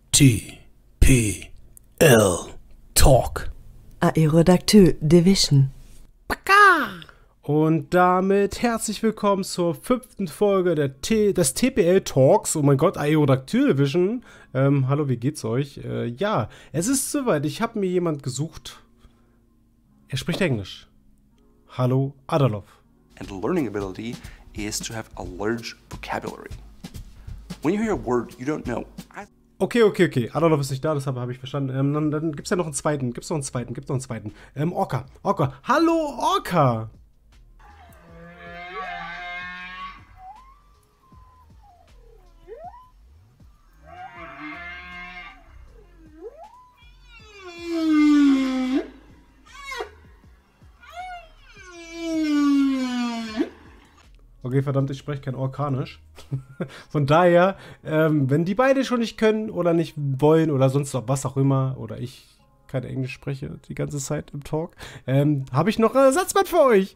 TPL Talk. Aerodactyl Division. Und damit herzlich willkommen zur 5. Folge des TPL Talks. Oh mein Gott, Aerodactyl Division. Hallo, wie geht's euch? Ja, es ist soweit. Ich habe mir jemand gesucht. Er spricht Englisch. Hallo, Adalov. And learning ability is to have a large vocabulary. When you hear a word you don't know. Okay. Adolf ist nicht da, deshalb habe ich verstanden. Dann gibt's ja noch einen zweiten. Gibt's noch einen zweiten. Orca. Hallo, Orca. Okay, verdammt, ich spreche kein Orkanisch. Von daher, wenn die beide schon nicht können oder nicht wollen oder sonst was auch immer, oder ich kein Englisch spreche die ganze Zeit im Talk, habe ich noch ein Ersatzband für euch.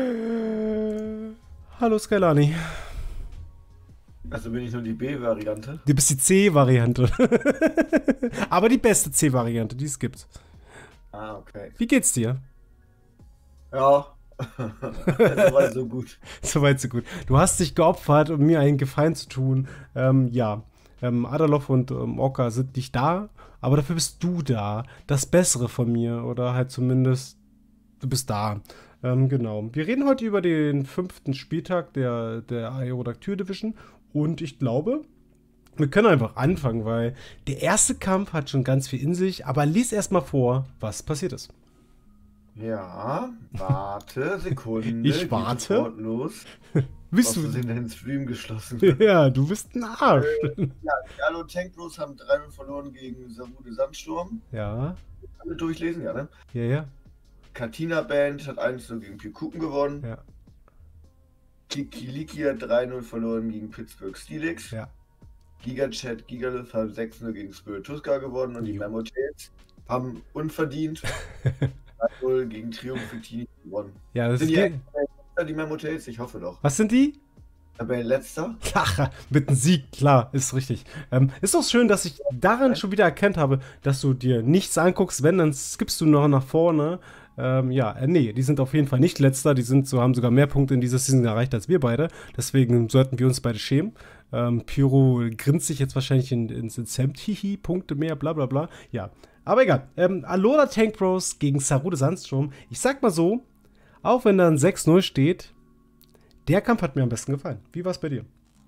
Hallo, Skylani. Also bin ich nur die B-Variante? Du bist die C-Variante. Aber die beste C-Variante, die es gibt. Ah, okay. Wie geht's dir? Ja. Soweit so gut. Soweit so gut. Du hast dich geopfert, um mir einen Gefallen zu tun. Adolf und Orca sind nicht da, aber dafür bist du da. Das Bessere von mir. Oder halt zumindest, du bist da. Genau. Wir reden heute über den 5. Spieltag der Aerodactyl Division. Und ich glaube, wir können einfach anfangen, weil der erste Kampf hat schon ganz viel in sich. Aber lies erstmal vor, was passiert ist. Ja, warte, Sekunde. Ich warte. Geht sofort los. Bist du du? in den Stream geschlossen? Ja, du bist ein Arsch. Ja, Hallo Tank Bros haben 3-0 verloren gegen Sarude Sandsturm. Ja. Alle durchlesen, ja, ne? Ja. Katina Band hat 1-0 gegen Pikuken gewonnen. Ja. Kikiliki hat 3-0 verloren gegen Pittsburgh Steelix. Ja. Gigachat Gigalith hat 6-0 gegen Spirituska gewonnen und die Mammotails haben unverdient 3-0 gegen Triumph gewonnen. Ja, das sind ist die Mammotails? Ich hoffe doch. Was sind die? Letzter? Ach, mit einem Sieg, klar, ist richtig. Ist doch schön, dass ich daran schon wieder erkannt habe, dass du dir nichts anguckst, wenn, dann skippst du noch nach vorne. Nee, die sind auf jeden Fall nicht Letzter, haben sogar mehr Punkte in dieser Season erreicht als wir beide. Deswegen sollten wir uns beide schämen. Pyro grinst sich jetzt wahrscheinlich ins Hemd, hihi, Punkte mehr, bla bla bla. Ja, aber egal. Alola Tank Bros gegen Sarude Sandsturm. Ich sag mal so, auch wenn da ein 6-0 steht, der Kampf hat mir am besten gefallen. Wie war's bei dir?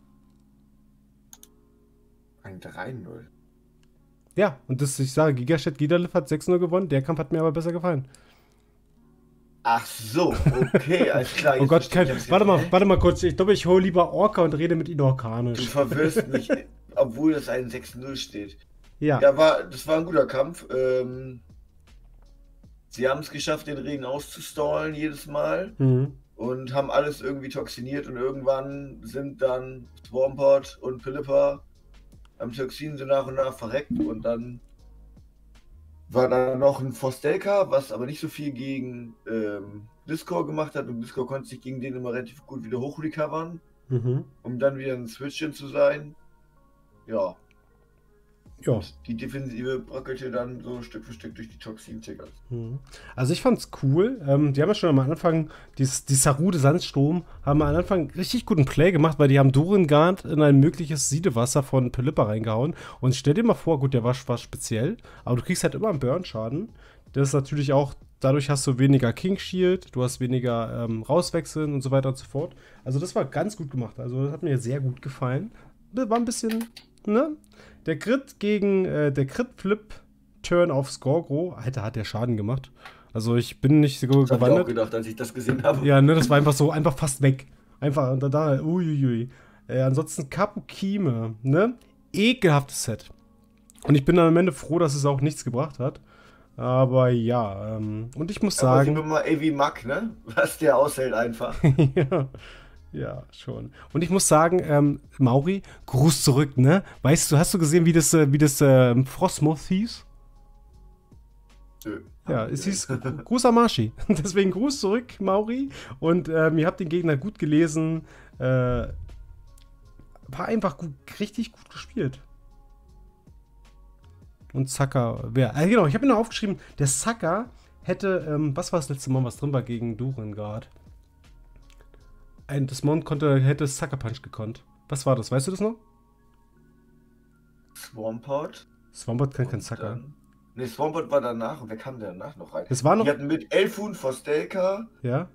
Ein 3-0. Ja, und ich sage, Gigachat Gigalith hat 6-0 gewonnen, der Kampf hat mir aber besser gefallen. Ach so, okay, alles klar. Oh Gott, warte mal kurz. Ich glaube, ich hole lieber Orca und rede mit ihm Du Orkanisch. verwirrst mich, obwohl das ein 6-0 steht. Ja. Das war ein guter Kampf. Sie haben es geschafft, den Regen auszustallen jedes Mal. Und haben alles irgendwie toxiniert und irgendwann sind dann Swampert und Pilipper am Toxin so nach und nach verreckt und dann war da noch ein Forstelka, was aber nicht so viel gegen Discord gemacht hat und Discord konnte sich gegen den immer relativ gut wieder hochrecovern, um dann wieder ein Switch-In zu sein. Ja. Ja. Die Defensive bröckelte dann so Stück für Stück durch die Toxin-Tickers. Also ich fand's cool. Die haben ja schon am Anfang, die Sarude Sandsturm, haben am Anfang richtig guten Play gemacht, weil die haben Durengard in ein mögliches Siedewasser von Pilipper reingehauen. Und stell dir mal vor, gut, der war speziell, aber du kriegst halt immer einen Burn-Schaden. Das ist natürlich auch, dadurch hast du weniger King Shield, du hast weniger Rauswechseln und so weiter und so fort. Also das war ganz gut gemacht. Also das hat mir sehr gut gefallen. Das war ein bisschen, ne? Der Crit Flip Turn auf Skorgro, Alter, hat der Schaden gemacht. Also ich bin nicht so gewandert. Das hab ich auch gedacht, als ich das gesehen habe. Ja, ne, das war einfach fast weg. Einfach uiuiui. Ansonsten Kapukime, ne? Ekelhaftes Set. Und ich bin dann am Ende froh, dass es auch nichts gebracht hat. Aber ja, und ich muss sagen. Aber mal AV Mack, ne? Was der aushält einfach. Ja, schon. Und ich muss sagen, Mauri, Gruß zurück, ne? Weißt du, hast du gesehen, wie das Frostmoth hieß? Ja, es hieß Gruß Amashi. Deswegen Gruß zurück, Mauri. Und ihr habt den Gegner gut gelesen. War einfach gut, richtig gut gespielt. Und Saka wäre. Genau, ich habe mir noch aufgeschrieben, der Saka hätte, was war das letzte Mal, was drin war gegen Durengard? Ein Desmond hätte Sucker Punch gekonnt. Was war das? Weißt du das noch? Swampert. Swampert kann kein Sucker. Ne, Swampert war danach. Und wer kam denn danach noch rein? Es war noch. Die hatten mit Elfun, Forstelka, Ja?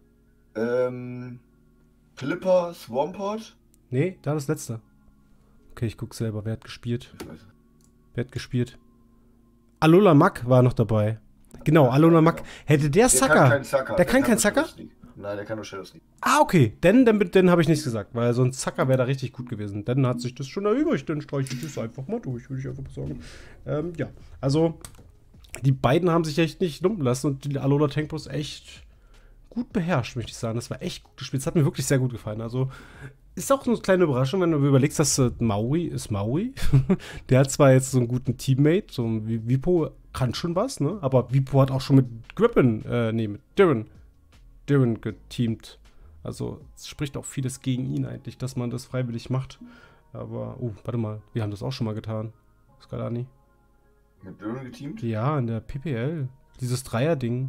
Flipper, Swampert. Nee, da das letzte. Okay, ich guck selber. Wer hat gespielt? Wer hat gespielt? Alola Mack war noch dabei. Genau, Alola Mack. Hätte der Sucker. Der kann kein Sucker? Nein, der kann nur Shadow Sneak. Ah, okay. Dann habe ich nichts gesagt, weil so ein Sucker wäre da richtig gut gewesen. Dann hat sich das schon erübrigt. Dann streiche ich das einfach mal durch, würde ich einfach sagen. Ja, also die beiden haben sich echt nicht lumpen lassen und die Alola Tank ist echt gut beherrscht, möchte ich sagen. Das war echt gut gespielt. Das hat mir wirklich sehr gut gefallen. Also ist auch eine kleine Überraschung, wenn du überlegst, dass Maui, der hat zwar jetzt so einen guten Teammate, so wie Vipo kann schon was, ne? Aber Vipo hat auch schon mit mit Darren geteamt. Also es spricht auch vieles gegen ihn eigentlich, dass man das freiwillig macht. Aber, warte mal, wir haben das auch schon mal getan. Skalani. Mit Darren geteamt? Ja, in der PPL. Dieses Dreier-Ding.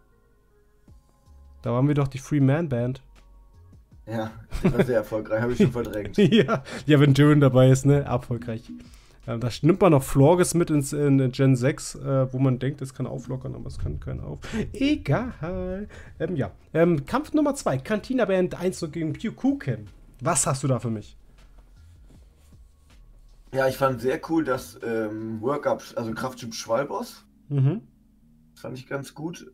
Da waren wir doch die Free-Man-Band. Ja, das war sehr erfolgreich, habe ich schon verdrängt. ja, wenn Darren dabei ist, ne? Erfolgreich. Da nimmt man noch Florges mit in Gen 6, wo man denkt, es kann auflockern, aber es kann keinen auf. Egal. Ja. Kampf Nummer 2. Cantina Band 1 gegen Pyukuken. Was hast du da für mich? Ja, ich fand sehr cool, dass Workup, also Krafttyp Schwalboss. Mhm. Das fand ich ganz gut.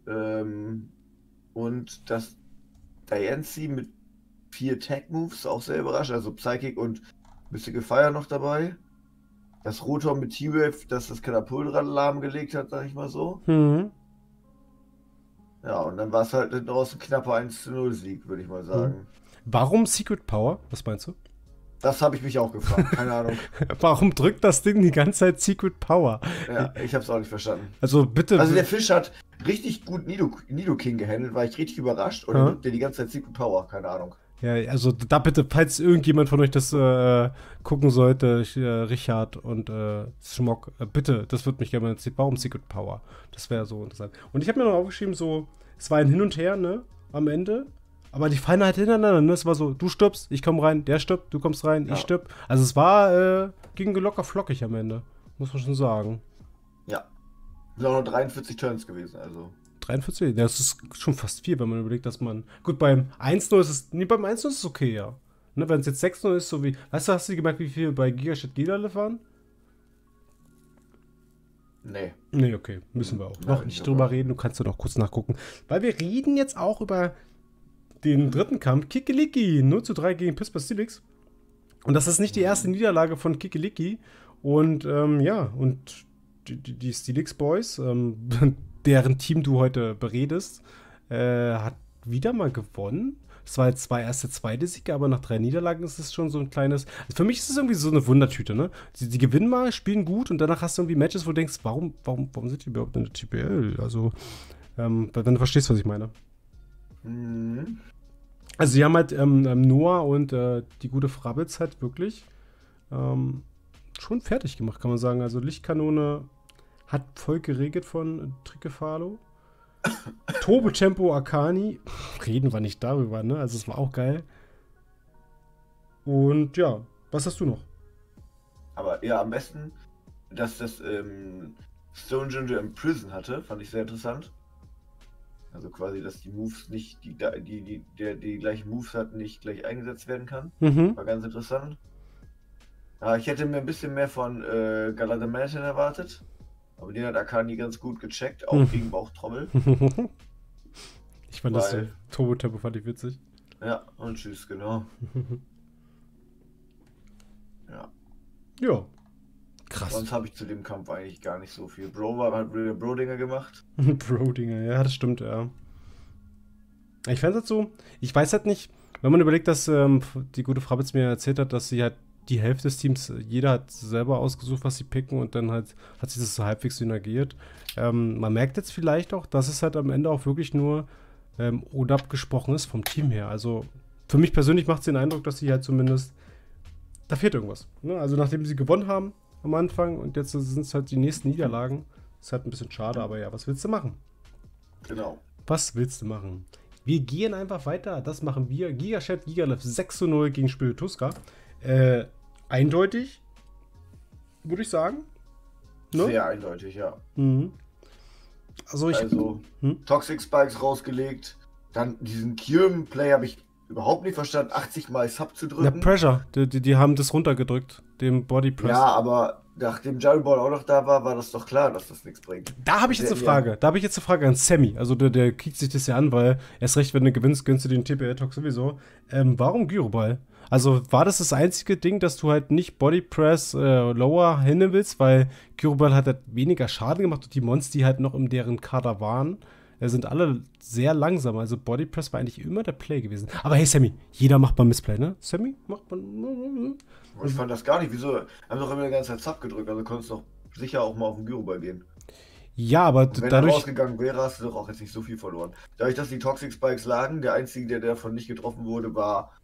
Und dass Diancie mit 4 Tag-Moves auch sehr überrascht. Also Psychic und Mystical Fire noch dabei. Das Rotom mit T-Wave, dass das Katapultrad lahmgelegt hat, sag ich mal so. Mhm. Ja, und dann war es halt hinten raus ein knapper 1:0 Sieg, würde ich mal sagen. Warum Secret Power? Was meinst du? Das habe ich mich auch gefragt, keine Ahnung. Warum drückt das Ding die ganze Zeit Secret Power? Ja, ich habe es auch nicht verstanden. Also bitte. Also der Fisch hat richtig gut Nidoking gehandelt, war ich richtig überrascht. Und dann drückt der die ganze Zeit Secret Power, keine Ahnung. Ja, also da bitte, falls irgendjemand von euch das gucken sollte, Richard und Schmock, bitte, das würde mich gerne mal interessieren. Warum Secret Power? Das wäre so interessant. Und ich habe mir noch aufgeschrieben, so, es war ein Hin und Her, ne, am Ende. Aber die fallen halt hintereinander, ne? Es war so, du stirbst, ich komme rein, der stirbt, du kommst rein, ich stirb. Also es war, ging locker flockig am Ende, muss man schon sagen. Ja. Es sind auch noch 43 Turns gewesen, also. 43? Das ist schon fast viel, wenn man überlegt, dass man. Gut, beim 1-0 ist es. Nee, beim 1-0 ist es okay, ja. Ne, wenn es jetzt 6-0 ist, so wie. Weißt du, hast du gemerkt, wie viel bei Gigastadt Gilale waren? Nee. Nee, okay. Müssen wir auch Nein, noch nicht drüber reden. Du kannst ja noch kurz nachgucken. Weil wir reden jetzt auch über den dritten Kampf. Kikeliki 0:3 gegen Pispas-Stilix. Und das ist nicht die erste Niederlage von Kikeliki. Und ja, und die Stilix Boys, deren Team du heute beredest, hat wieder mal gewonnen. Es war jetzt zweite Siege, aber nach 3 Niederlagen ist es schon so ein kleines. Also für mich ist es irgendwie so eine Wundertüte, ne? Die gewinnen mal, spielen gut und danach hast du irgendwie Matches, wo du denkst, warum sind die überhaupt in der TPL? Also, wenn du verstehst, was ich meine. Mhm. Also, die haben halt Noah und die gute Frabbitz halt wirklich schon fertig gemacht, kann man sagen. Also, Lichtkanone hat voll geregelt von Trickefalo. Turbo-Tempo Akani. Reden wir nicht darüber, ne? Also es war auch geil. Und ja, was hast du noch? Aber ja, am besten, dass das Stone Ginger im Prison hatte, fand ich sehr interessant. Also quasi, dass die Moves nicht, die gleichen Moves hatten, nicht gleich eingesetzt werden kann. Mhm. War ganz interessant. Ja, ich hätte mir ein bisschen mehr von Galadamatin erwartet. Aber den hat Akani ganz gut gecheckt, auch gegen Bauchtrommel. Ich fand das Turbo-Tempo fand ich witzig. Ja, und tschüss, genau. Ja. Ja. Krass. Sonst habe ich zu dem Kampf eigentlich gar nicht so viel. Hat wieder Brodinger gemacht. Brodinger, ja, das stimmt, ja. Ich fand es halt so, ich weiß halt nicht, wenn man überlegt, dass die gute Frabbitz mir erzählt hat, dass sie halt die Hälfte des Teams, jeder hat selber ausgesucht, was sie picken und dann halt hat sich das so halbwegs synergiert. Man merkt jetzt vielleicht auch, dass es halt am Ende auch wirklich nur unabgesprochen ist vom Team her. Also für mich persönlich macht es den Eindruck, dass sie halt zumindest, da fehlt irgendwas. Ne? Also nachdem sie gewonnen haben, am Anfang und jetzt sind es halt die nächsten Niederlagen. Ist halt ein bisschen schade, aber ja, was willst du machen? Genau. Was willst du machen? Wir gehen einfach weiter. Das machen wir. Gigashed, Gigalef 6:0 gegen Spiritusca. Eindeutig, würde ich sagen. Ne? Sehr eindeutig, ja. Mhm. Also, Toxic Spikes rausgelegt. Dann diesen Kyurem-Play habe ich überhaupt nicht verstanden, 80 Mal Sub zu drücken. Ja, Pressure. Die haben das runtergedrückt, dem Body Press. Ja, aber nachdem Jarry Ball auch noch da war das doch klar, dass das nichts bringt. Da habe ich jetzt eine Frage. Da habe ich jetzt eine Frage an Sammy. Also der kickt sich das ja an, weil erst recht, wenn du gewinnst, gönnst du den TPL-Talk sowieso. Warum Gyroball? Also war das einzige Ding, dass du halt nicht Body Press Lower hin willst, weil Gyroball hat halt weniger Schaden gemacht und die Monster, die halt noch in deren Kader waren, sind alle sehr langsam. Also Body Press war eigentlich immer der Play gewesen. Aber hey Sammy, jeder macht mal Missplay, ne? Sammy macht man. Ich fand das gar nicht. Wieso? Haben doch immer die ganze Zeit Sub gedrückt, also konntest du doch sicher auch mal auf den Gyroball gehen. Ja, aber Und wenn dadurch. er rausgegangen wäre, hast du doch auch jetzt nicht so viel verloren. Dadurch, dass die Toxic Spikes lagen, der einzige, der davon nicht getroffen wurde, war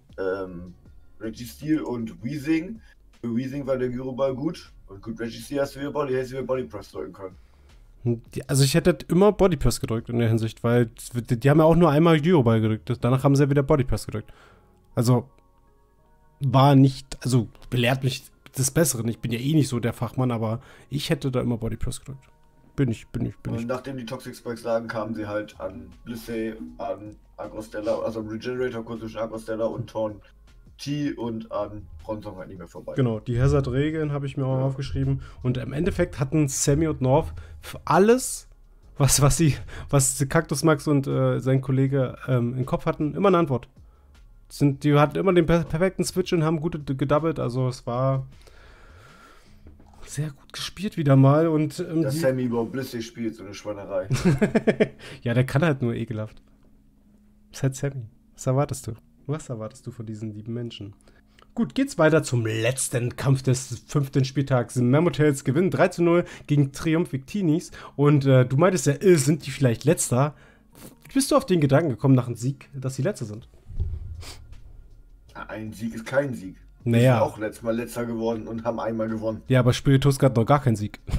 Reggie Steel und Weezing. Für Weezing war der Gyroball gut. Und gut, Reggie Steel hast du wieder Body Press drücken können. Also ich hätte immer Body Press gedrückt in der Hinsicht, weil die haben ja auch nur einmal Gyroball gedrückt. Danach haben sie ja wieder Body Press gedrückt. Also war nicht, also belehrt mich des Besseren. Ich bin ja eh nicht so der Fachmann, aber ich hätte da immer Body Press gedrückt. Bin ich. Und nachdem die Toxic Spikes lagen, kamen sie halt an Blissey, an Agrostella, also am Regenerator-Kurs zwischen Agrostella und Torn T und an Bronzong halt nicht mehr vorbei. Genau, die Hazard-Regeln habe ich mir auch aufgeschrieben. Und im Endeffekt hatten Sammy und North für alles, was Cactus Max und sein Kollege im Kopf hatten, immer eine Antwort. Die hatten immer den perfekten Switch und haben gut gedoubled. Also es war sehr gut gespielt wieder mal. Und, dass Sammy überhaupt Blissey spielt, so eine Schweinerei. Ja, der kann halt nur ekelhaft. Das ist halt Sammy. Was erwartest du? Was erwartest du von diesen lieben Menschen? Gut, geht's weiter zum letzten Kampf des 5. Spieltags. Mammothels gewinnen 3:0 gegen Triumph Victinis. Und du meintest ja, sind die vielleicht Letzter? Bist du auf den Gedanken gekommen nach einem Sieg, dass sie Letzter sind? Ein Sieg ist kein Sieg. Naja. Wir sind auch letztes Mal Letzter geworden und haben einmal gewonnen. Ja, aber Spiritusca hat noch gar keinen Sieg.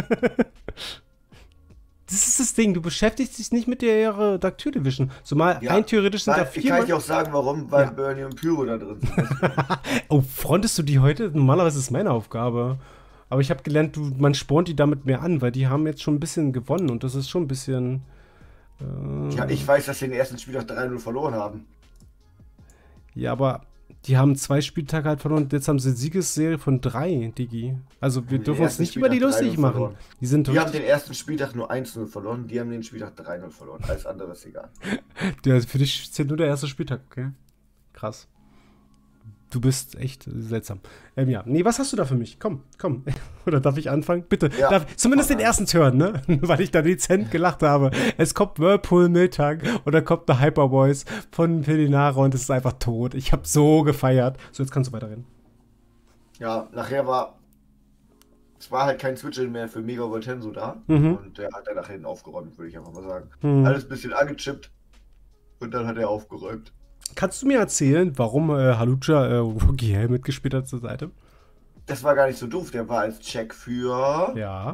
Das ist das Ding, du beschäftigst dich nicht mit der Daktyl Division. Zumal rein theoretisch sind da 4. Ich kann dir auch sagen, warum, weil Bernie und Pyro da drin sind. Oh, frontest du die heute? Normalerweise ist es meine Aufgabe. Aber ich habe gelernt, man spornt die damit mehr an, weil die haben jetzt schon ein bisschen gewonnen und das ist schon ein bisschen. Ja, ich weiß, dass sie den ersten Spieltag 3:0 verloren haben. Ja, aber die haben 2 Spieltage halt verloren und jetzt haben sie eine Siegesserie von 3, Digi. Also wir dürfen uns nicht über die lustig machen. Die haben den ersten Spieltag nur 1:0 verloren, die haben den Spieltag 3:0 verloren. Alles andere ist egal. Für dich zählt nur der erste Spieltag, okay? Krass. Du bist echt seltsam. Ja. Nee, was hast du da für mich? Komm. Oder darf ich anfangen? Bitte. Ja, darf zumindest den ersten hören, ne? Weil ich da dezent gelacht habe. Es kommt Whirlpool Miltag oder kommt eine Hypervoice von Felinara und es ist einfach tot. Ich habe so gefeiert. So, jetzt kannst du weiterreden. Ja, nachher es war halt kein Switch mehr für Mega Voltenso da. Und der hat dann nach hinten aufgeräumt, würde ich einfach mal sagen. Alles ein bisschen angechippt und dann hat er aufgeräumt. Kannst du mir erzählen, warum Halucha Rookie Hell mitgespielt hat zur Seite? Das war gar nicht so doof. Der war als Check für... Ja.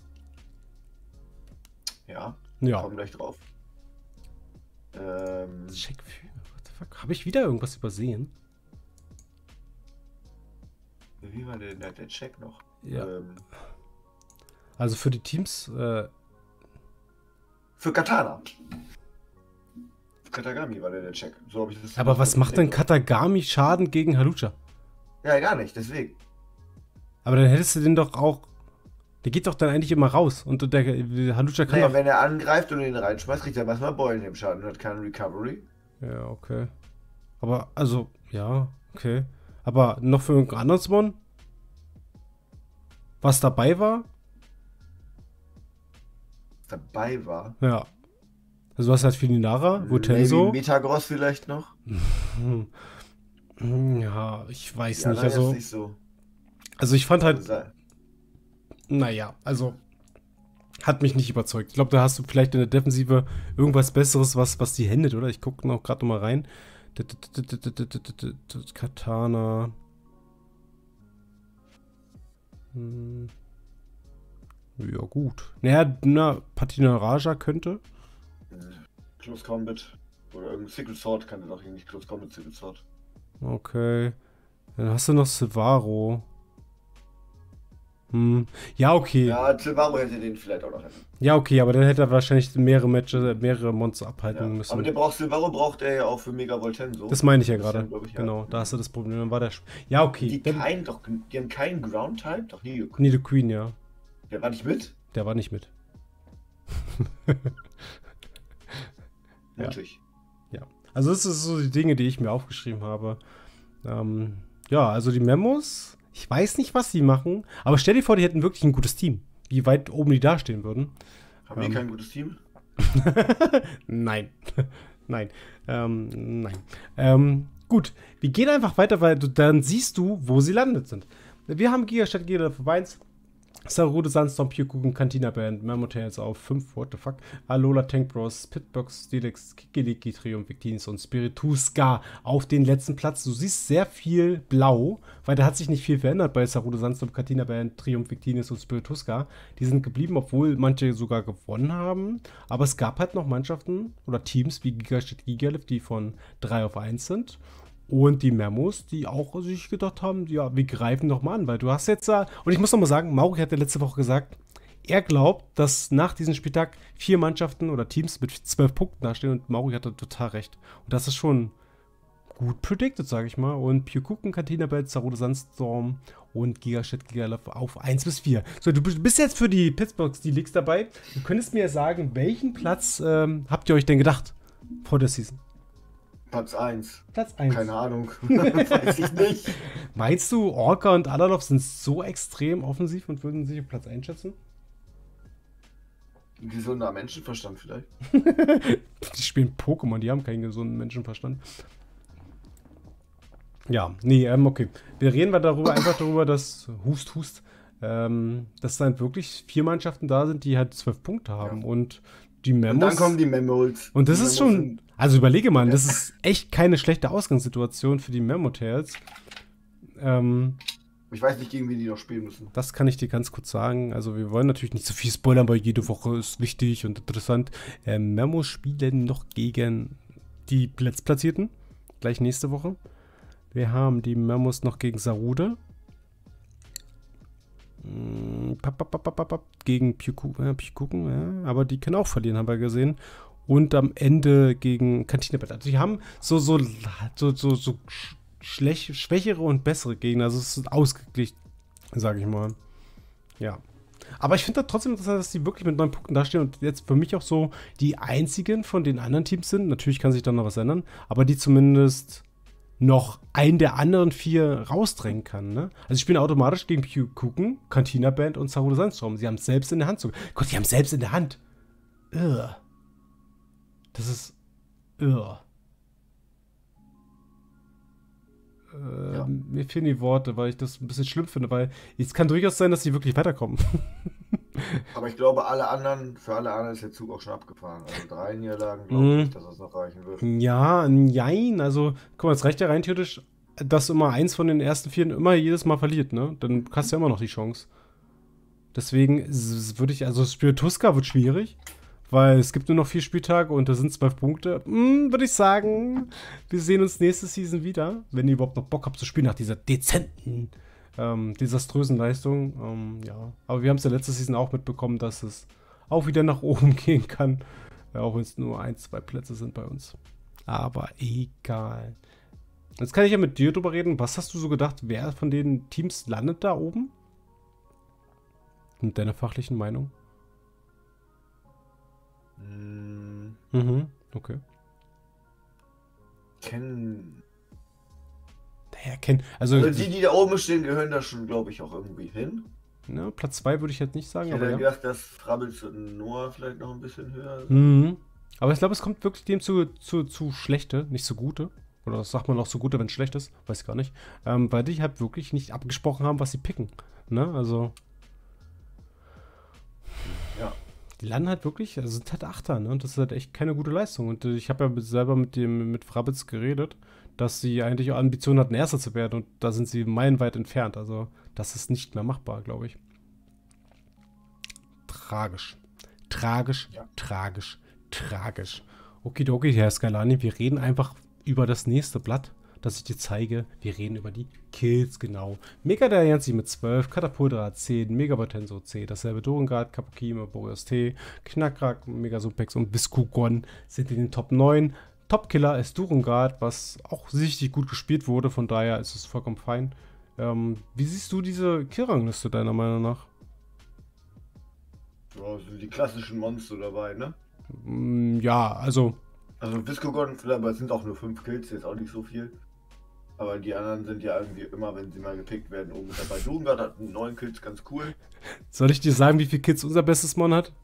Komm gleich drauf. Check für... What the fuck? Habe ich wieder irgendwas übersehen? Wie war denn der Check noch? Ja. Also für die Teams... Für Katana. Katagami war der Check. So habe ich das. Aber was macht denn Katagami Schaden gegen Halucha? Ja, gar nicht, deswegen. Aber dann hättest du den doch auch. Der geht doch dann eigentlich immer raus. Und der Halucha kann wenn er angreift und ihn reinschmeißt, kriegt er manchmal Beulen im Schaden und hat keine Recovery. Ja, okay. Aber, also, ja, okay. Aber noch für irgendein anderes One? Was dabei war? Dabei war? Ja. Also du hast halt Felinara, Voltenso. Metagross vielleicht noch? Ja, ich weiß nicht. Also, ist nicht so. Also ich fand halt, naja, also hat mich nicht überzeugt. Ich glaube, da hast du vielleicht in der Defensive irgendwas Besseres, was die händet, oder? Ich gucke noch gerade noch mal rein. Katana. Ja, gut. Naja, Patina Raja könnte. Close Combat. Oder irgendein Sickle Sword kann der doch nicht. Close Combat Sickle Sword. Okay. Dann hast du noch Silvaro. Ja, okay. Ja, Silvaro hätte den vielleicht auch noch hätten. Ja, okay, aber dann hätte er wahrscheinlich mehrere Matches, mehrere Monster abhalten Ja. müssen. Aber Silvaro braucht er ja auch für Mega Voltenso. Das meine ich ja Das ist gerade. glaub ich, Genau, ja. da hast du das Problem. Dann war der. Ja, okay. Die haben keinen Ground-Type? Doch nie. Nido Queen, ja. Der war nicht mit? Der war nicht mit. Mutig. Ja. Also, das ist so die Dinge, die ich mir aufgeschrieben habe. Ja, also die Memos. Ich weiß nicht, was sie machen, aber stell dir vor, die hätten wirklich ein gutes Team. Wie weit oben die dastehen würden. Haben die kein gutes Team? Nein. Nein. Nein. Gut, wir gehen einfach weiter, weil dann siehst du, wo sie landet sind. Wir haben Gigastadt, Giga 1, Sarude, Sandstorm, Pure Cantina Band, Mammotails auf 5, what the fuck, Alola, Tank Bros, Pitbox, Steelix, Kikiliki, Triumph, Victinis und Spirituska auf den letzten Platz. Du siehst sehr viel Blau, weil da hat sich nicht viel verändert bei Sarude, Sandstorm, Cantina Band, Triumph, Victinis und Spirituska. Die sind geblieben, obwohl manche sogar gewonnen haben. Aber es gab halt noch Mannschaften oder Teams wie Gigastadt, Gigalift, die von 3 auf 1 sind. Und die Memos, die auch sich gedacht haben, ja, wir greifen doch mal an, weil du hast jetzt da, und ich muss noch mal sagen, Mauri hat ja letzte Woche gesagt, er glaubt, dass nach diesem Spieltag 4 Mannschaften oder Teams mit 12 Punkten dastehen und Mauri hatte total recht. Und das ist schon gut predicted, sage ich mal. Und Pure Cantina Belt, Sarude Sandstorm und Gigastadt Gigalove auf 1 bis 4. So, du bist jetzt für die Pittsburgh Steelix dabei. Du könntest mir sagen, welchen Platz habt ihr euch denn gedacht vor der Season? Platz 1. Platz 1. Keine Ahnung. Weiß ich nicht. Meinst du, Orca und Alalov sind so extrem offensiv und würden sich auf Platz einschätzen? Ein gesunder Menschenverstand vielleicht. Die spielen Pokémon, die haben keinen gesunden Menschenverstand. Ja, nee, okay. Wir reden einfach darüber, dass dass dann wirklich 4 Mannschaften da sind, die halt 12 Punkte haben. Ja. Und die Memos. Und dann kommen die Memos. Und das ist schon. Also überlege mal, das ist echt keine schlechte Ausgangssituation für die Mammotails. Ich weiß nicht, gegen wen die noch spielen müssen. Das kann ich dir ganz kurz sagen. Also wir wollen natürlich nicht so viel spoilern, weil jede Woche ist wichtig und interessant. Memos spielen noch gegen die Letztplatzierten. Gleich nächste Woche. Wir haben die Memos noch gegen gegen Pikuken, ja, aber die können auch verlieren, haben wir gesehen. Und am Ende gegen Cantina Belt. Also die haben so schwächere und bessere Gegner. Also es ist ausgeglichen, sage ich mal. Ja. Aber ich finde das trotzdem interessant, dass die wirklich mit 9 Punkten dastehen und jetzt für mich auch so die einzigen von den anderen Teams sind. Natürlich kann sich da noch was ändern, aber die zumindest noch einen der anderen 4 rausdrängen kann, ne? Also sie spielen automatisch gegen Pikuken, Cantina Band und Sarude Sandstorm. Sie haben es selbst in der Hand sogar. Gott, die haben es selbst in der Hand. Das ist. Ja. Mir fehlen die Worte, weil ich das ein bisschen schlimm finde, weil es kann durchaus sein, dass sie wirklich weiterkommen. Aber ich glaube, für alle anderen ist der Zug auch schon abgefahren. Also 3 Niederlagen, glaube ich nicht, dass das noch reichen wird. Ja, nein. Also, guck mal, es reicht ja rein theoretisch, dass immer eins von den ersten 4 immer jedes Mal verliert, ne? Dann hast du ja immer noch die Chance. Deswegen würde ich, also Spirituska wird schwierig. Weil es gibt nur noch 4 Spieltage und da sind 12 Punkte. Würde ich sagen, wir sehen uns nächste Season wieder, wenn ihr überhaupt noch Bock habt zu spielen nach dieser dezenten, desaströsen Leistung. Ja, aber wir haben es ja letzte Season auch mitbekommen, dass es auch wieder nach oben gehen kann. Auch wenn es nur 1, 2 Plätze sind bei uns. Aber egal. Jetzt kann ich ja mit dir drüber reden. Was hast du so gedacht, wer von den Teams landet da oben? Mit deiner fachlichen Meinung? Okay. Also die da oben stehen, gehören da schon, glaube ich, auch irgendwie hin. Ja, Platz 2 würde ich jetzt nicht sagen. Ich hätte gedacht, dass Frabbels und Noah vielleicht noch ein bisschen höher sind. Aber ich glaube, es kommt wirklich dem zu schlechte, nicht so gute. Oder das sagt man auch so gute, wenn es schlecht ist. Weiß ich gar nicht. Weil die halt wirklich nicht abgesprochen haben, was sie picken. Ne, also. Ja. Die landen halt wirklich, also sind halt Achter, ne? Und das ist halt echt keine gute Leistung. Und ich habe ja selber mit Frabbitz geredet. dass sie eigentlich auch Ambitionen hatten, Erster zu werden. Und da sind sie meilenweit entfernt. Also, das ist nicht mehr machbar, glaube ich. Tragisch. Tragisch, Ja. tragisch, tragisch. Okidoki, Herr Scalani, wir reden einfach über das nächste Blatt, das ich dir zeige. Wir reden über die Kills, genau. Megadianzi mit 12, Katapultra 10, Megapotenso 10, dasselbe Durengard, Kapukime, Boreas T, Knackrack, Megasupex und Viskugon sind in den Top 9. Topkiller ist Durengard, was auch richtig gut gespielt wurde, von daher ist es vollkommen fein. Wie siehst du diese Kill-Rangliste deiner Meinung nach? Ja, sind die klassischen Monster dabei, ne? Ja, also Also Viscogon, aber es sind auch nur 5 Kills, jetzt auch nicht so viel. Aber die anderen sind ja irgendwie immer, wenn sie mal gepickt werden, oben mit dabei. Durengard hat 9 Kills, ganz cool. soll ich dir sagen, wie viele Kills unser bestes Mon hat?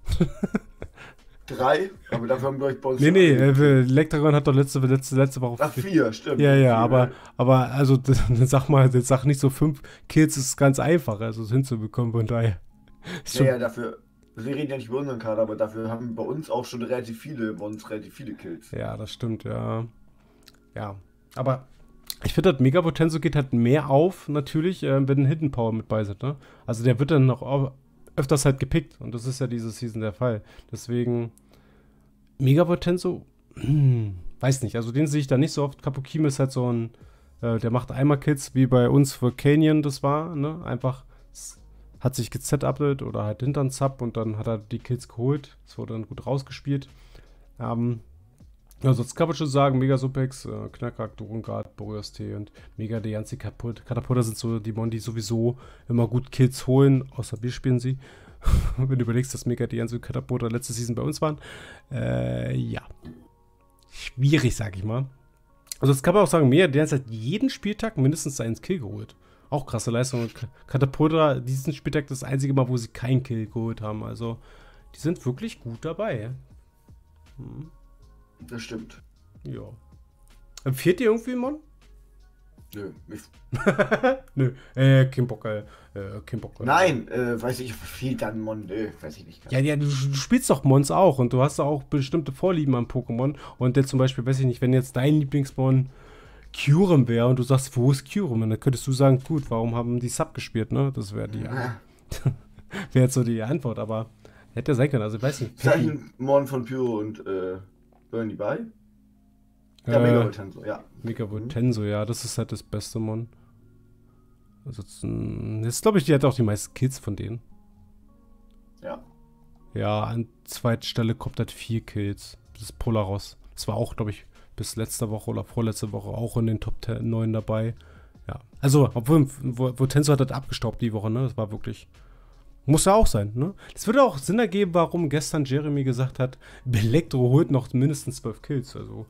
3, aber dafür haben wir euch bei uns... Nee, Lektagon hat doch letzte Woche. Ach, 4, stimmt. Ja, 4, aber also sag nicht so 5 Kills ist ganz einfach, also es hinzubekommen, von daher. Ist schon, Ja, dafür... Wir reden ja nicht über unseren Kader, aber dafür haben bei uns auch schon relativ viele Kills. ja, das stimmt, ja. Ja, aber ich finde, das Megapotenso geht halt mehr auf, natürlich, wenn ein Hidden Power mit bei sind, ne? Also der wird dann noch öfters halt gepickt und das ist ja diese Season der Fall. Deswegen, Megapotenso, weiß nicht, also den sehe ich da nicht so oft. Kapukime ist halt so ein, der macht einmal Kills, wie bei uns für Canyon das war, ne? Einfach hat sich gezetapelt oder halt hinter Sub und dann hat er die Kills geholt. Das wurde dann gut rausgespielt. Sonst kann man schon sagen, Megasupex, Knackrack, Durengard, Boreas T und Megadianzi Katapultra sind so die Mon, die sowieso immer gut Kills holen, außer wir spielen sie. Wenn du überlegst, dass Megadianzi und Katapultra letzte Season bei uns waren. Ja. Schwierig, sag ich mal. Also das kann man auch sagen, Megadianzi hat jeden Spieltag mindestens einen Kill geholt. Auch krasse Leistung. Katapultra, diesen Spieltag das einzige Mal, wo sie keinen Kill geholt haben. Also, die sind wirklich gut dabei. Das stimmt. Ja. Empfiehlt ihr irgendwie, Mon? Nö. Nö, kein Bock, kein Bock. Nein, weiß ich, viel dann Mon, nö, weiß ich nicht. Ja, du spielst doch Mons auch und du hast auch bestimmte Vorlieben an Pokémon. Und der zum Beispiel, weiß ich nicht, wenn jetzt dein Lieblingsmon Kyurem wäre und du sagst, wo ist Kyurem? Und dann könntest du sagen, gut, warum haben die Sub gespielt, ne? Das wäre die wäre jetzt so die Antwort, aber hätte sein können, also ich weiß nicht. Zeichenmon von Pyro und Bernie bei? Ja, Megapotenso, ja. Megapotenso, ja, das ist halt das beste Mon. Also, jetzt glaube ich, die hat auch die meisten Kills von denen. Ja. Ja, an zweiter Stelle kommt halt 4 Kills. Das ist Polaros. Das war auch, glaube ich, bis letzte Woche oder vorletzte Woche auch in den Top 9 dabei. Ja, also, obwohl Tenso hat das abgestaubt die Woche, ne? Das war wirklich... Muss ja auch sein, ne? Das würde auch Sinn ergeben, warum gestern Jeremy gesagt hat, Belektro holt noch mindestens 12 Kills. Also,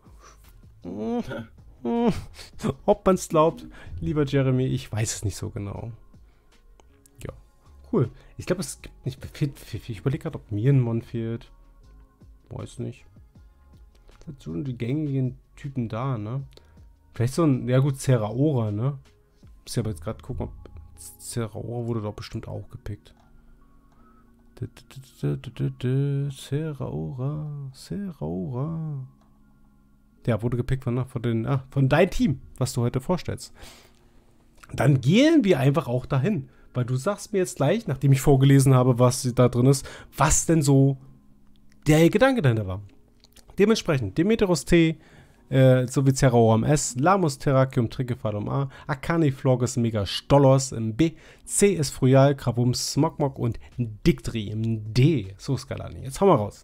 ob man es glaubt, lieber Jeremy, ich weiß es nicht so genau. Ja, cool. Ich glaube, es gibt nicht... Ich überlege gerade, ob mir ein Mon fehlt. Weiß nicht. Das sind schon die gängigen Typen da, ne? Vielleicht so ein... Ja gut, Zeraora, ne? Muss ja aber jetzt gerade gucken, ob... Zeraora wurde doch bestimmt auch gepickt. Zeraora. Der wurde gepickt von deinem Team, was du heute vorstellst. Dann gehen wir einfach auch dahin. Weil du sagst mir jetzt gleich, nachdem ich vorgelesen habe, was da drin ist, was denn so der Gedanke dahinter war. Dementsprechend Demeteros T, sowie Zeraora S, Lamus Terrakium Trickefalum A, Akani Florges Mega Stollos im B, C ist Frual, Kravums Smogmog und Dictri im D. So, Scalani, jetzt hau mal raus.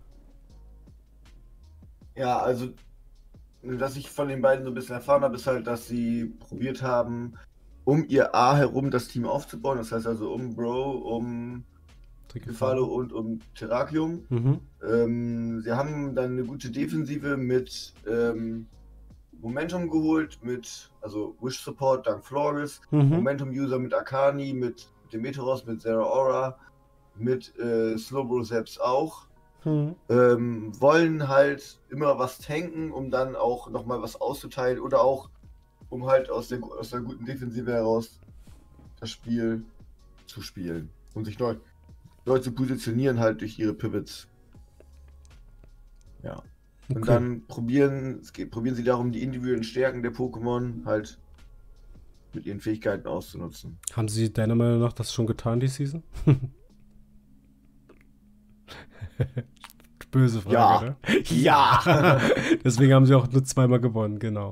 Ja, also, was ich von den beiden so ein bisschen erfahren habe, ist halt, dass sie probiert haben, um ihr A herum das Team aufzubauen. Das heißt also um Bro, um Trickefalo und um Terrakium. Sie haben dann eine gute Defensive mit Momentum geholt, also Wish Support dank Flores, Momentum User mit Akani, mit Demeteros, mit Zeraora, mit Slowbro selbst auch. Wollen halt immer was tanken, um dann auch nochmal was auszuteilen oder auch um halt aus der guten Defensive heraus das Spiel zu spielen und sich neu zu positionieren halt durch ihre Pivots. Ja. Und Okay. dann probieren sie darum, die individuellen Stärken der Pokémon halt mit ihren Fähigkeiten auszunutzen. Haben sie deiner Meinung nach das schon getan, die Season? Böse Frage, Ja. ne? Ja! Deswegen haben sie auch nur zweimal gewonnen, genau.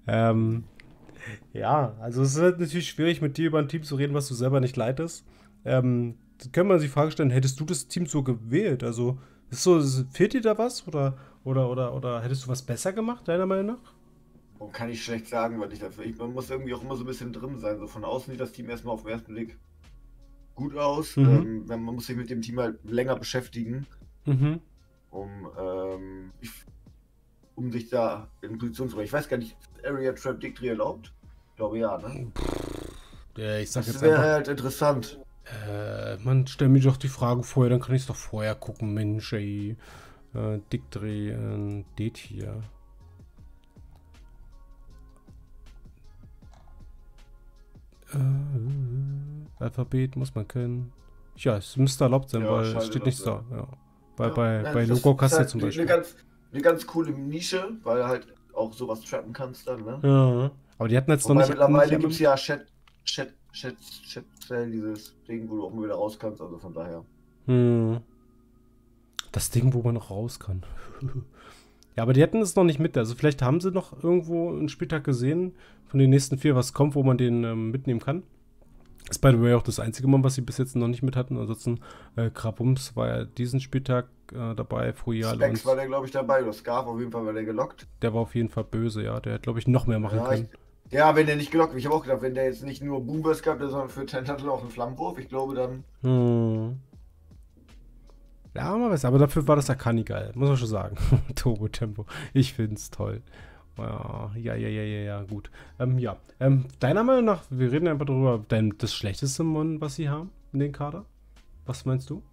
Ja, also es ist halt natürlich schwierig, mit dir über ein Team zu reden, was du selber nicht leitest. Kann man sich die Frage stellen, hättest du das Team so gewählt? Also, ist so, fehlt dir da was? Oder hättest du was besser gemacht, deiner Meinung nach? Und kann ich schlecht sagen, weil man muss irgendwie auch immer so ein bisschen drin sein. So von außen sieht das Team erstmal auf den ersten Blick gut aus. Mhm. Man muss sich mit dem Team halt länger beschäftigen, Mhm. um sich da in Position zu bringen. Ich weiß gar nicht, ist Area Trap Dictry erlaubt? Ich glaube ja, ne? Ja, ich sag Das jetzt wäre einfach, halt interessant. Man, stell mir doch die Frage vorher, dann kann ich es doch vorher gucken, Mensch, ey. Dictry, det hier. Alphabet muss man können. Ja, es müsste erlaubt sein, Ja, weil es scheint steht erlaubt nichts da. sein. Ja. Bei Ja, bei das Logo-Kasse ist halt zum Beispiel. eine ganz coole Nische, weil halt auch sowas trappen kannst dann, ne? Ja. Aber die hatten jetzt noch Wobei nicht. mittlerweile nicht gibt es ja Chat, dieses Ding, wo du auch mal wieder raus kannst, also von daher. Das Ding, wo man noch raus kann. Ja, aber die hatten es noch nicht mit. Also vielleicht haben sie noch irgendwo einen Spieltag gesehen von den nächsten 4, was kommt, wo man den mitnehmen kann. Ist by the way auch das einzige Mal, was sie bis jetzt noch nicht mit hatten. Ansonsten Krabums war ja diesen Spieltag dabei, Froyal Specs und war der, glaube ich, dabei. Oder Scarf auf jeden Fall war der gelockt. der war auf jeden Fall böse, ja. Der hätte, glaube ich, noch mehr machen Ja, können. ja, wenn der nicht gelockt wird. Ich habe auch gedacht, wenn der jetzt nicht nur Boomburst gehabt hätte, sondern für Tentacle auch einen Flammenwurf, ich glaube dann. Ja, man weiß, aber dafür war das Akani geil, muss man schon sagen. Turbo-Tempo. Ich find's toll. Ja, gut. Ja. Deiner Meinung nach, wir reden einfach darüber, das schlechteste Mon, was sie haben in den Kader? Was meinst du?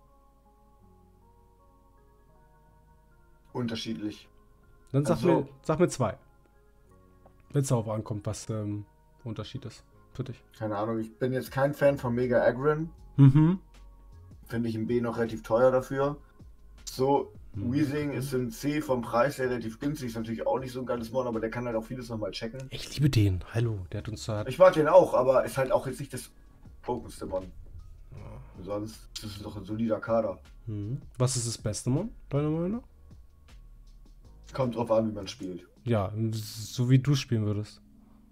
Unterschiedlich. Dann Also- sag mir 2. Wenn es darauf ankommt, was Unterschied ist für dich. Keine Ahnung, ich bin jetzt kein Fan von Mega Agron. Mhm. Finde ich im B noch relativ teuer dafür. So, Weezing ist im C vom Preis her relativ günstig, ist natürlich auch nicht so ein geiles Mon, aber der kann halt auch vieles nochmal checken. Ich liebe den. Hallo, der hat uns da. Ich mag den auch, aber ist halt auch jetzt nicht das pokenste Mon. Sonst ist es doch ein solider Kader. Was ist das beste Mon, deiner Meinung nach? Kommt drauf an, wie man spielt. Ja, so wie du spielen würdest.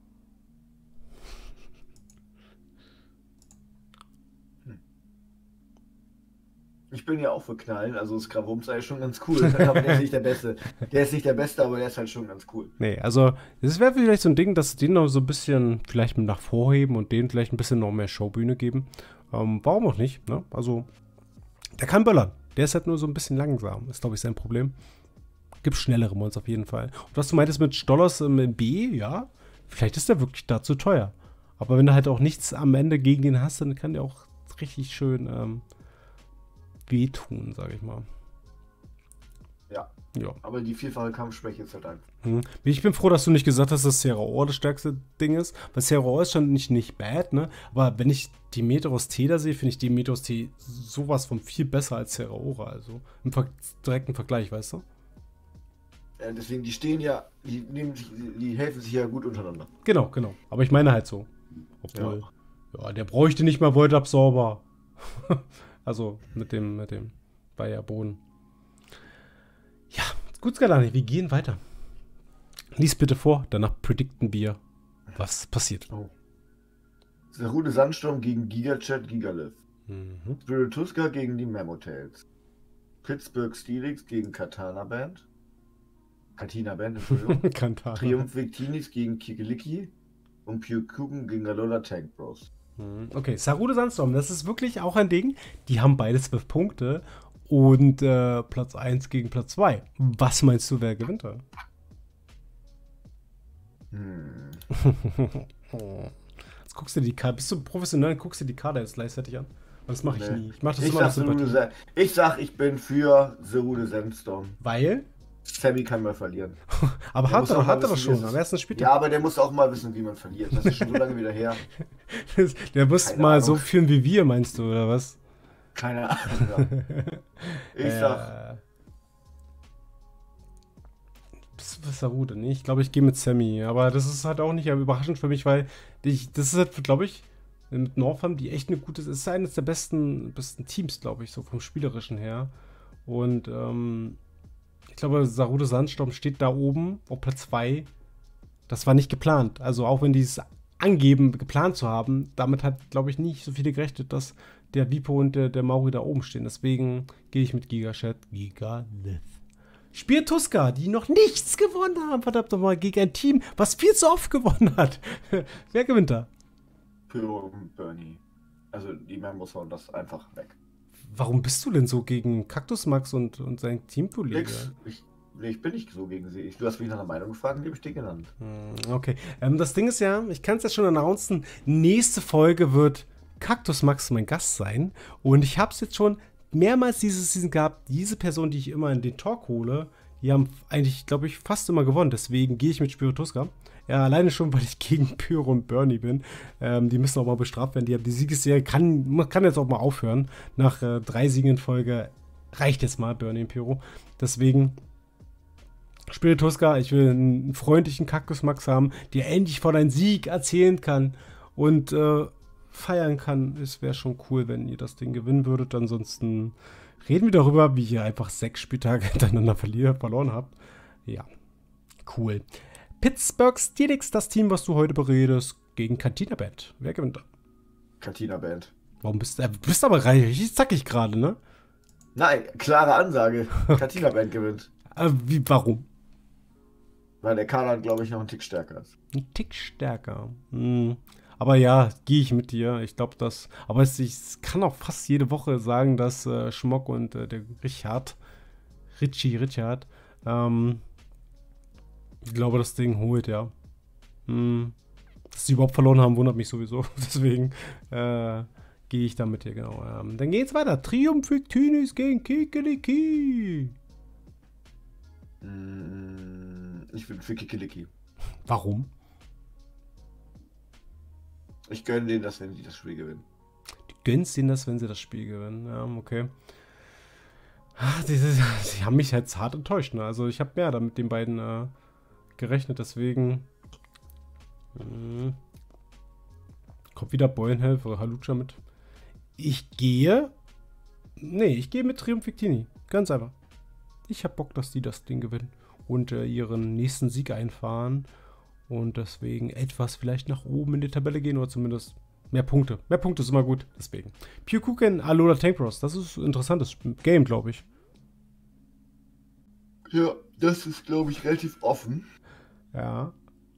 Ich bin ja auch für Knallen, also Skravums ist schon ganz cool, aber der ist nicht der Beste. Der ist nicht der Beste, aber der ist halt schon ganz cool. Nee, also es wäre vielleicht so ein Ding, dass sie den noch so ein bisschen vielleicht mit nach vorheben und denen vielleicht ein bisschen noch mehr Showbühne geben. Warum auch nicht, ne? Also, der kann böllern. Der ist halt nur so ein bisschen langsam, ist glaube ich sein Problem. Gibt schnellere Mons auf jeden Fall. Und was du meintest mit Stollers im B, ja, vielleicht ist der wirklich da zu teuer. Aber wenn du halt auch nichts am Ende gegen den hast, dann kann der auch richtig schön wehtun, sage ich mal. Ja, Ja. aber die vierfache Kampfschwäche ist halt einfach. Ich bin froh, dass du nicht gesagt hast, dass Serraor das stärkste Ding ist. Weil Serraor ist schon nicht bad, ne? Aber wenn ich die Metros T da sehe, finde ich die Metros T sowas von viel besser als Serraora. Also im direkten Vergleich, weißt du? Deswegen, die stehen ja, die helfen sich ja gut untereinander. Genau. Aber ich meine halt so. Obwohl, ja, der bräuchte nicht mal Void-Absorber. Also mit dem Bayer-Boden. Ja, gut, Skalani, wir gehen weiter. Lies bitte vor, danach predikten wir, was passiert. Sarude Sandsturm gegen Gigachat Gigalith. Spirituska gegen die Mammotails. Pittsburgh Steelix gegen Katina Band, Entschuldigung. Kantara. Triumph Victinis gegen Kikeliki und Pyukuken gegen Galola Tank Bros. Okay, Sarude Sandstorm, das ist wirklich auch ein Ding. Die haben beide 12 Punkte und Platz 1 gegen Platz 2. Was meinst du, wer gewinnt da? Jetzt guckst du die Karte. Bist du professionell? Guckst du die Karte jetzt gleichzeitig an? Und das mache ich nie. Ich mache das immer aus Sympathie. Ich bin für Sarude Sandstorm. Weil? Sammy kann mal verlieren. Aber Der hat muss auch er mal doch wissen, schon. wie es Am ist. ersten Spieltag. Ja, aber der muss auch mal wissen, wie man verliert. Das ist schon so lange wieder her. Der muss Keine mal Ahnung. so führen wie wir, meinst du, oder was? Keine Ahnung. Ja. Ich sag, Sarude, nee, ich glaube, ich gehe mit Sammy. Aber das ist halt auch nicht überraschend für mich, weil das ist halt, glaube ich, mit North haben die echt eine gute, es ist eines der besten Teams, glaube ich, so vom Spielerischen her. Und ich glaube, Sarude Sandsturm steht da oben auf Platz 2. Das war nicht geplant. Also auch wenn die es angeben, geplant zu haben, damit hat, glaube ich, nicht so viele gerechnet, dass der Vipo und der Mauri da oben stehen. Deswegen gehe ich mit Gigashed. Gigalith. Spirituska, die noch nichts gewonnen haben, verdammt nochmal, gegen ein Team, was viel zu oft gewonnen hat. Wer gewinnt da? Pyro und Bernie. Also die Members hauen das einfach weg. Warum bist du denn so gegen Cactus Max und sein Teamkollege? Nix. Ich bin nicht so gegen sie. Du hast mich nach einer Meinung gefragt und die habe ich dir genannt. Okay. Das Ding ist ja, ich kann es ja schon announcen, nächste Folge wird Cactus Max mein Gast sein. Und ich habe es jetzt schon mehrmals diese Season gehabt. Diese Person, die ich immer in den Talk hole, die haben eigentlich, glaube ich, fast immer gewonnen. Deswegen gehe ich mit Spirituska. Ja, alleine schon, weil ich gegen Pyro und Bernie bin. Die müssen auch mal bestraft werden. Die Siegesserie man kann jetzt auch mal aufhören. Nach 3 Siegen in Folge reicht jetzt mal Bernie und Pyro. Deswegen Spirituska, ich will einen freundlichen Cactus Max haben, der endlich von einem Sieg erzählen kann und feiern kann. Es wäre schon cool, wenn ihr das Ding gewinnen würdet. Ansonsten reden wir darüber, wie ihr einfach 6 Spieltage hintereinander verloren habt. Ja, cool. Pittsburgh Steelix, das Team, was du heute beredest, gegen Cantina Band. Wer gewinnt da? Cantina Band. Warum bist du bist aber richtig zackig gerade, ne? Nein, klare Ansage. Cantina Band gewinnt. Warum? Weil der Kader, glaube ich, noch einen Tick stärker ist. Ein Tick stärker. Aber ja, gehe ich mit dir. Ich glaube, das. Aber ich kann auch fast jede Woche sagen, dass Schmock und der Richard, ich glaube, das Ding holt, ja. Dass sie überhaupt verloren haben, wundert mich sowieso. Deswegen gehe ich da mit dir, genau. Dann geht's weiter. Triumph Victinis gegen Kikeliki. Ich bin für Kikeliki. Warum? Ich gönne denen das, wenn sie das Spiel gewinnen. Du gönnst ihnen das, wenn sie das Spiel gewinnen. Ja, okay. Sie haben mich jetzt hart enttäuscht. Ne? Also ich habe mehr da mit den beiden gerechnet. Deswegen kommt wieder Boyenhelf oder Halucha mit. Ich gehe mit Triumph Victini. Ganz einfach. Ich habe Bock, dass die das Ding gewinnen und ihren nächsten Sieg einfahren und deswegen etwas vielleicht nach oben in die Tabelle gehen oder zumindest mehr Punkte. Mehr Punkte ist immer gut, deswegen. Pyukuken, Alola Tank Bros. Das ist ein interessantes Game, glaube ich. Ja, das ist, glaube ich, relativ offen. Ja.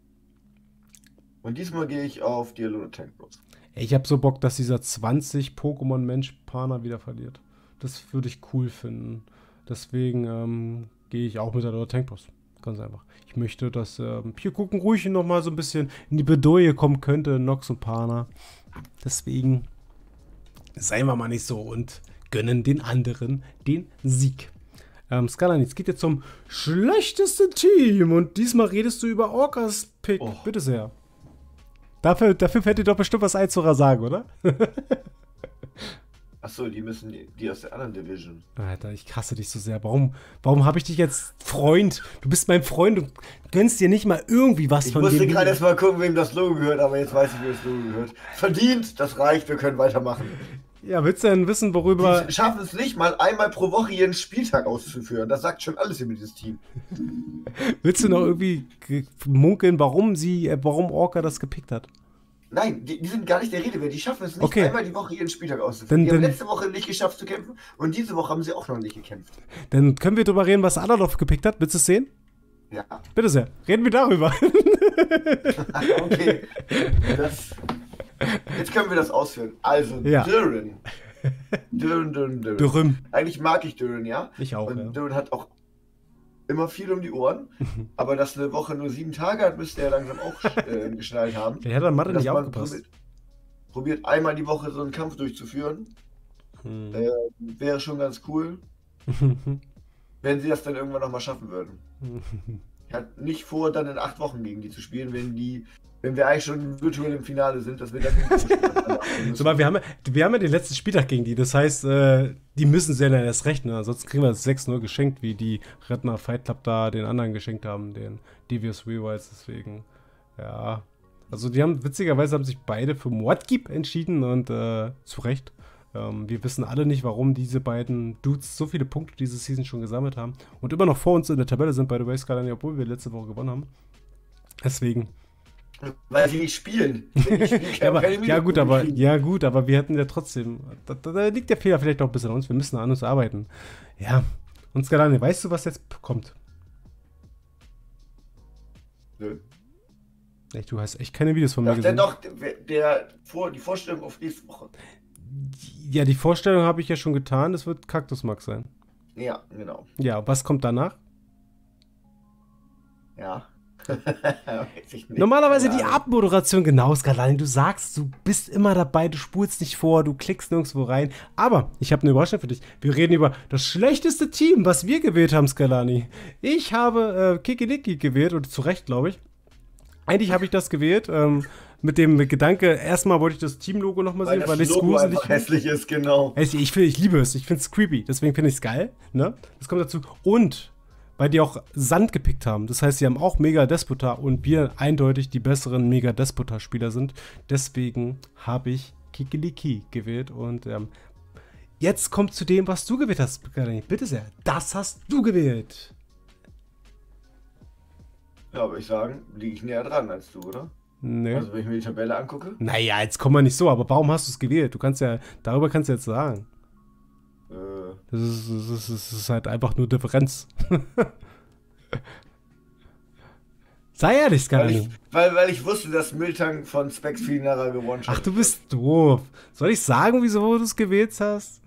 Und diesmal gehe ich auf die Alola Tank Bros. Ich habe so Bock, dass dieser 20 Pokémon-Mensch-Pana wieder verliert. Das würde ich cool finden. Deswegen gehe ich auch mit der Tank Bros. Ganz einfach. Ich möchte, dass Pyukuken ruhig noch mal so ein bisschen in die Bedouille kommen könnte, Nox und Pana. Deswegen seien wir mal nicht so und gönnen den anderen den Sieg. Skalan, jetzt geht jetzt zum schlechtesten Team und diesmal redest du über Orcas Pick. Oh. Bitte sehr. Dafür fällt dir doch bestimmt was ein zu sagen, oder? Achso, die müssen die aus der anderen Division. Alter, ich hasse dich so sehr. Warum habe ich dich jetzt Freund? Du bist mein Freund und gönnst dir nicht mal irgendwie was von dem. Ich musste gerade erst mal gucken, wem das Logo gehört, aber jetzt weiß ich, wem das Logo gehört. Verdient, das reicht, wir können weitermachen. Ja, willst du denn wissen, worüber... Die schaffen es nicht mal einmal pro Woche ihren Spieltag auszuführen. Das sagt schon alles über dieses Team. Willst du noch irgendwie munkeln, warum Orca das gepickt hat? Nein, die sind gar nicht der Rede wert. Die schaffen es nicht, einmal die Woche ihren Spieltag auszuführen. Die haben letzte Woche nicht geschafft zu kämpfen und diese Woche haben sie auch noch nicht gekämpft. Dann können wir drüber reden, was Adadov gepickt hat. Willst du es sehen? Ja. Bitte sehr. Reden wir darüber. Okay. Jetzt können wir das ausführen. Also, ja. Duran. Eigentlich mag ich Duran, ja? Ich auch, und Duran hat auch immer viel um die Ohren, aber dass eine Woche nur 7 Tage hat, müsste er langsam auch geschnallt haben. Der hat an Mathe nicht aufgepasst. Probiert einmal die Woche so einen Kampf durchzuführen. Wäre schon ganz cool, wenn sie das dann irgendwann nochmal schaffen würden. Ich hatte nicht vor, dann in 8 Wochen gegen die zu spielen, wenn wir eigentlich schon virtuell im Finale sind, dass wir dann nicht spielen. So, wir haben ja den letzten Spieltag gegen die. Das heißt, die müssen sehr dann erst rechnen. Ansonsten kriegen wir das 6-0 geschenkt, wie die Redner Fight Club da den anderen geschenkt haben, den Devious Rewrites. Deswegen, ja. Also, witzigerweise haben sich beide für Mordgib entschieden und zu Recht. Wir wissen alle nicht, warum diese beiden Dudes so viele Punkte diese Season schon gesammelt haben und immer noch vor uns in der Tabelle sind, by the way, Skalani, obwohl wir letzte Woche gewonnen haben. Deswegen. Weil sie nicht spielen. Ja gut, aber wir hätten ja trotzdem. Da liegt der Fehler vielleicht auch ein bisschen an uns. Wir müssen an uns arbeiten. Ja. Und Skalani, weißt du, was jetzt kommt? Nö. Echt, du hast echt keine Videos von mir gesehen. Doch, die Vorstellung auf nächste Woche. Ja, die Vorstellung habe ich ja schon getan. Das wird Kaktusmax sein. Ja, genau. Ja, was kommt danach? Ja. Normalerweise die Abmoderation, genau, Skalani, du sagst, du bist immer dabei, du spulst nicht vor, du klickst nirgendwo rein. Aber ich habe eine Überraschung für dich. Wir reden über das schlechteste Team, was wir gewählt haben, Skalani. Ich habe Kikiliki gewählt und zu Recht, glaube ich. Eigentlich habe ich das gewählt, mit dem Gedanke, erstmal wollte ich das Teamlogo nochmal sehen, weil es gruselig hässlich ist, genau. Ich liebe es, ich finde es creepy, deswegen finde ich es geil, ne? Das kommt dazu. Und weil die auch Sand gepickt haben. Das heißt, sie haben auch Mega Despota und wir eindeutig die besseren Mega Despota-Spieler sind. Deswegen habe ich Kikiliki gewählt. Und jetzt kommt zu dem, was du gewählt hast. Bitte sehr. Das hast du gewählt. Ja, würde ich sagen, liege ich näher dran als du, oder? Nee. Also, wenn ich mir die Tabelle angucke. Naja, jetzt kommen wir nicht so, aber warum hast du es gewählt? Darüber kannst du jetzt sagen. Das ist halt einfach nur Differenz. Sei ehrlich, Skalani. Weil ich wusste, dass Miltank von Specs Finara gewonnen hat. Ach, du bist doof. Soll ich sagen, wieso du es gewählt hast?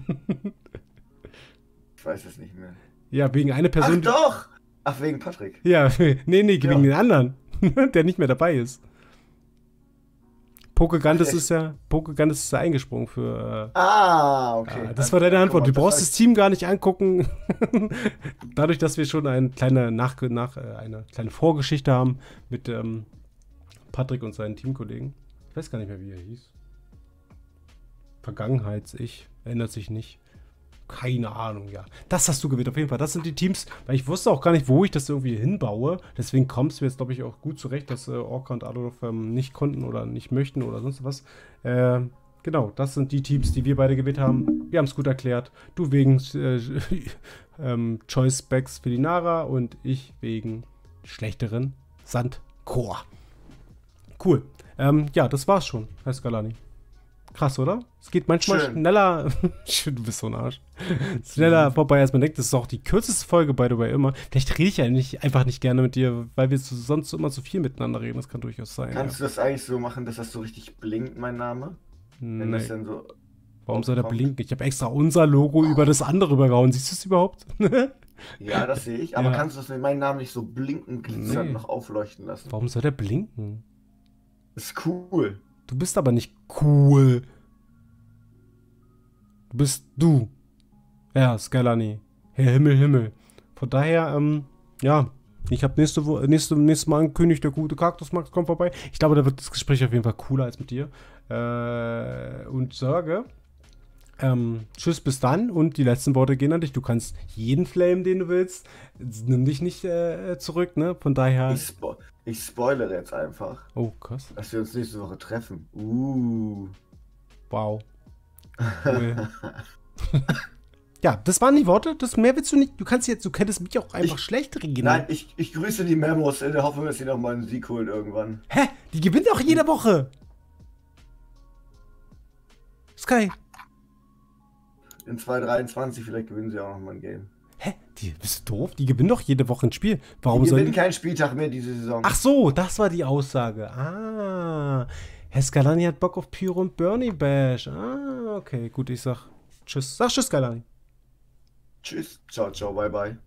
Ich weiß es nicht mehr. Ja, wegen einer Person. Ach doch! Ach, wegen Patrick. Ja, nee, wegen den anderen, der nicht mehr dabei ist. Pokegantes ist ja eingesprungen für. Okay. Das war deine Antwort. Du brauchst das Team gar nicht angucken. Dadurch, dass wir schon eine kleine Vorgeschichte haben mit Patrick und seinen Teamkollegen. Ich weiß gar nicht mehr, wie er hieß. Vergangenheits-Ich. Ändert sich nicht. Keine Ahnung, ja. Das hast du gewählt, auf jeden Fall. Das sind die Teams, weil ich wusste auch gar nicht, wo ich das irgendwie hinbaue. Deswegen kommst du jetzt, glaube ich, auch gut zurecht, dass Orca und Adolf nicht konnten oder nicht möchten oder sonst was. Genau, das sind die Teams, die wir beide gewählt haben. Wir haben es gut erklärt. Du wegen Choice Specs für die Nara und ich wegen schlechteren Sandcore. Cool. Ja, das war's schon, Herr Skalani. Krass, oder? Es geht manchmal schneller. Du bist so ein Arsch. Schneller vorbei, als man denkt. Das ist auch die kürzeste Folge, by the way, immer. Vielleicht rede ich ja einfach nicht gerne mit dir, weil wir sonst immer so viel miteinander reden. Das kann durchaus sein. Kannst du das eigentlich so machen, dass das so richtig blinkt, mein Name? Wenn das dann so warum soll der blinken? Ich habe extra unser Logo über das andere übergehauen. Siehst du es überhaupt? Ja, das sehe ich. Aber kannst du das mit meinem Namen nicht so blinken, glitzernd noch aufleuchten lassen? Warum soll der blinken? Ist cool. Du bist aber nicht cool. Du bist du. Ja, Skalani. Herr Himmel. Von daher, ja, ich habe nächstes Mal angekündigt, der gute Kaktusmax kommt vorbei. Ich glaube, da wird das Gespräch auf jeden Fall cooler als mit dir. Und sage, tschüss, bis dann. Und die letzten Worte gehen an dich. Du kannst jeden Flamen, den du willst. Nimm dich nicht zurück, ne? Von daher. Ich spoilere jetzt einfach. Oh, krass. Dass wir uns nächste Woche treffen. Wow. Cool. Ja, das waren die Worte. Das mehr willst du nicht. Du könntest mich auch einfach schlecht reden. Nein, ich grüße die Memos in der Hoffnung, dass sie noch mal einen Sieg holen irgendwann. Hä? Die gewinnt auch jede Woche. Sky. In 2023 vielleicht gewinnen sie auch noch mal ein Game. Hä? Bist du doof? Die gewinnen doch jede Woche ein Spiel. Warum die gewinnen keinen Spieltag mehr diese Saison. Ach so, das war die Aussage. Herr Skalani hat Bock auf Pyro und Bernie Bash. Okay, gut, ich sag tschüss. Sag tschüss, Skalani. Tschüss. Ciao, bye, bye.